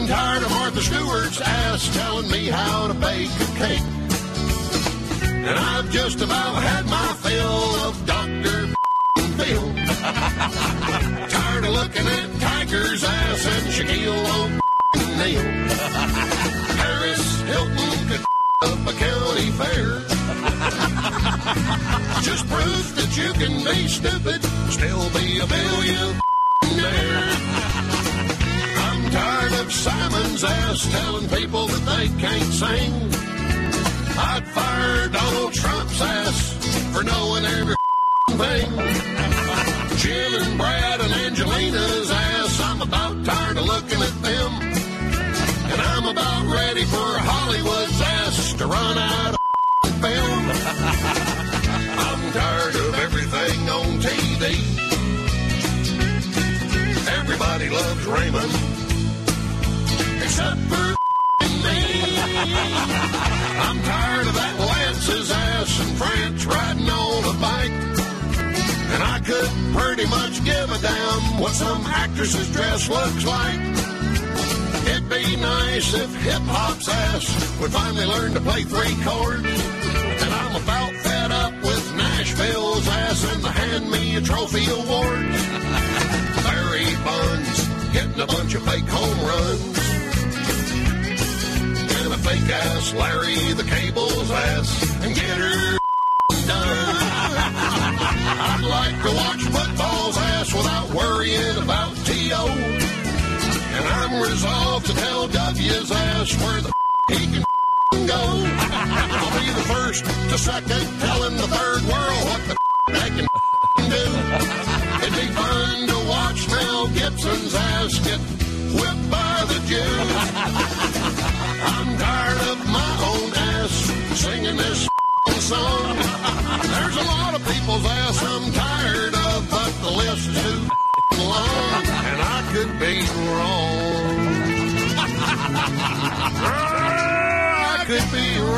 I'm tired of Martha Stewart's ass telling me how to bake a cake. And I've just about had my fill of Dr. Phil. Tired of looking at Tiger's ass and Shaquille O'Neal. Paris Hilton could up a county fair. Just proof that you can be stupid, still be a billionaire. I'm tired of Simon's ass telling people that they can't sing. I'd fire Donald Trump's ass for knowing every thing. Jim and Brad and Angelina's ass, I'm about tired of looking at them. And I'm about ready for Hollywood's ass to run out of film. I'm tired of everything on TV. Everybody loves Raymond, except for me. I'm tired of that Lance's ass in France riding on a bike. And I could pretty much give a damn what some actress's dress looks like. It'd be nice if hip-hop's ass would finally learn to play 3 chords. And I'm about fed up with Nashville's ass and the Hand Me a Trophy awards. Barry Bonds getting a bunch of fake home runs. And a fake-ass Larry the Cable's ass and get her done. I'd like to watch football's ass without worrying about T.O. And I'm resolved to tell W's ass where the he can go. I'll be the first to second telling the third world what the they can do. It'd be fun to watch Mel Gibson's ass get whipped by the Jews. I'm tired of my own ass singing this song. There's a lot of people's ass I'm tired of, but the list is too long, and I could be wrong. I could be wrong.